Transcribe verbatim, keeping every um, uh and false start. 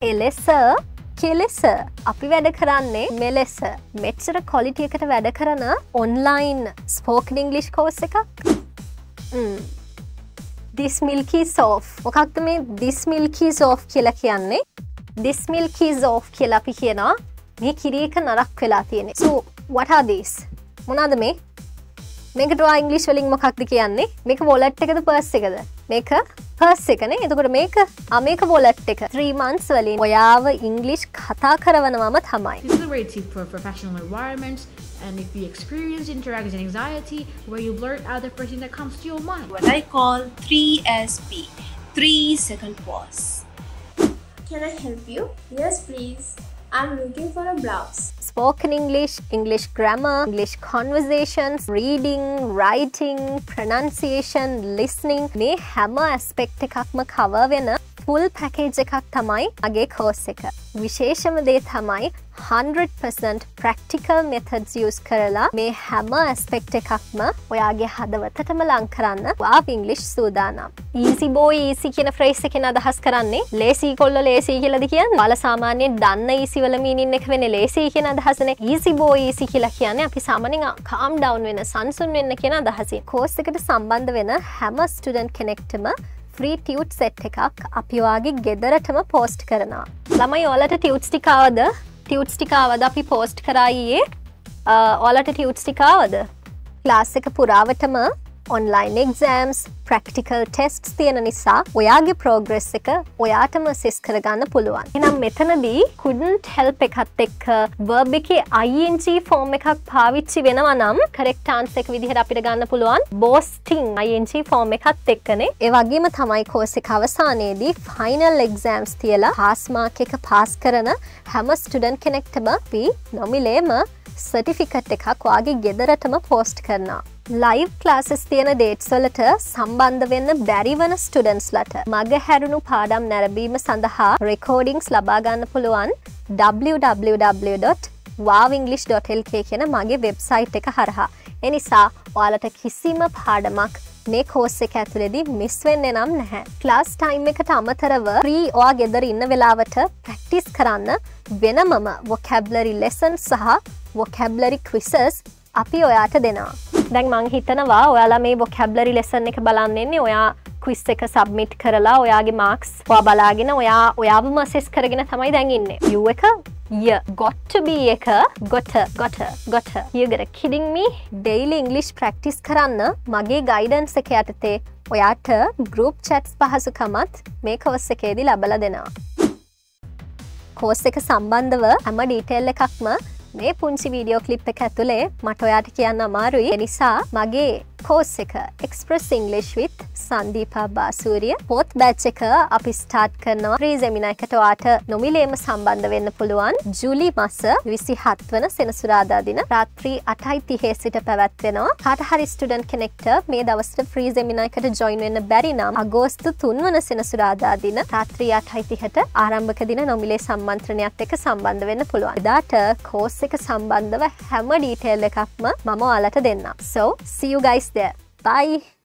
එලෙස කෙලෙස අපි වැඩ කරන්නේ මෙලෙස මෙච්චර quality එකට වැඩ කරන online spoken English course එකක්. ම් This milk is off. මොකක්ද මේ this milk is off කියලා කියන්නේ? This milk is off කියලා අපි කියනවා මේ කිරි එක නරක් වෙලා තියෙන්නේ. So what are these? මොනවාද මේ? මේක draw English වලින් මොකක්ද කියන්නේ? මේක wallet එකද purse එකද? මේක purse එකනේ. එතකොට මේක ආ මේක wallet එක. three months වලින් ඔයාව English කතා කරවනවම තමයි. This is a way to for professional environments, and if you experience interaction anxiety where you blurt out the first thing that comes to your mind. What I call three S P, three second pause. Can I help you? Yes, please. I'm looking for a blouse. Spoken English, English grammar, English conversations, reading, writing, pronunciation, listening මේ හැම aspect එකක්ම cover වෙන full package එකක් තමයි මගේ course එක. විශේෂම දේ තමයි one hundred percent practical methods use කරලා මේ හැම aspect එකක්ම ඔයාගේ හදවතටම ලං කරන්න වාව English සූදානම්. easy boy easy කියන phrase එකෙන් අදහස් කරන්නේ lazy කොල්ල lazy කියලාද කියන්නේ? බල සාමාන්‍යයෙන් දන්න easy වල meaning එක වෙන්නේ lazy කියන අදහසනේ. easy boy easy කියලා කියන්නේ අපි සාමාන්‍යයෙන් calm down වෙන සංසුන් වෙන්න කියන අදහසින්. course එකට සම්බන්ධ වෙන හැම student කෙනෙක්ටම free tute set එකක් අපි ඔයාගේ ගෙදරටම post කරනවා. ළමයි ඔයාලට tutes ටික ආවද? tutes ටික ආවද අපි post කරා ඊයේ? ඔයාලට tutes ටික ආවද? class එක පුරාවටම online exams, practical tests තියෙන නිසා ඔයාගේ progress එක ඔයාටම assess කරගන්න පුළුවන්. එහෙනම් මෙතනදී couldn't help එකත් එක්ක verb එකේ ing form එකක් පාවිච්චි වෙනවා නම් correct answer එක විදිහට අපිට ගන්න පුළුවන් boasting ing form එකත් එක්කනේ. ඒ වගේම තමයි course එක අවසානයේදී final exams තියලා pass mark එක pass කරන හැම student කෙනෙක්ටම අපි නොමිලේම certificate එකක් ඔයාගේ ගෙදරටම post කරනවා. live classes තියෙන dates වලට සම්බන්ධ වෙන්න බැරි වන students ලට මග හැරුණු පාඩම් නැරඹීම සඳහා recordings ලබා ගන්න පුළුවන් w w w dot wow english dot l k කියන මගේ website එක හරහා. ඒ නිසා ඔයාලට කිසිම පාඩමක් මේ course එක ඇතුළේදී miss වෙන්නේ නම් නැහැ. class time එකට අමතරව free ඔයා ගෙදර ඉන්න වෙලාවට practice කරන්න වෙනමම vocabulary lessons සහ vocabulary quizzes අපි ඔයාට දෙනවා. දැන් මං හිතනවා ඔයාලා මේ vocabulary lesson එක බලන්න ඉන්නේ ඔයා quiz එක submit කරලා ඔයාගේ marks ඔයා බලාගෙන ඔයා ඔයාවම assess කරගෙන තමයි දැන් ඉන්නේ. you එක yeah got to be එක gotta gotta gotta you get kidding me? daily English practice කරන්න මගේ guidance එක යටතේ ඔයාට group chats පහසුකමත් මේ course එකේදී ලබලා දෙනවා. course එක සම්බන්ධව හැම detail එකක්ම මේ පුංචි වීඩියෝ ක්ලිප් එක ඇතුලේ මට ඔයාට කියන්න අමාරුයි. ඒ නිසා මගේ course එක Express English with Sandeepa Basuriya fourth batch එක අපි start කරනවා. free seminar එකට ඔයාට නොමිලේම සම්බන්ධ වෙන්න පුළුවන්. ජූලි මාස විසිහත වන සෙනසුරාදා දින රාත්‍රී අටයි තිහේ සිට පැවැත්වෙනවා. කාට හරි student කෙනෙක්ට මේ දවස්වල free seminar එකට join වෙන්න බැරි නම් අගෝස්තු තුන වන සෙනසුරාදා දින රාත්‍රී අටයි තිහට ආරම්භක දින නොමිලේ සම්මන්ත්‍රණයත් එක්ක සම්බන්ධ වෙන්න පුළුවන්. එදාට course එක සම්බන්ධව හැම detail එකක්ම මම ඔයාලට දෙන්නම්. So see you guys there. Bye.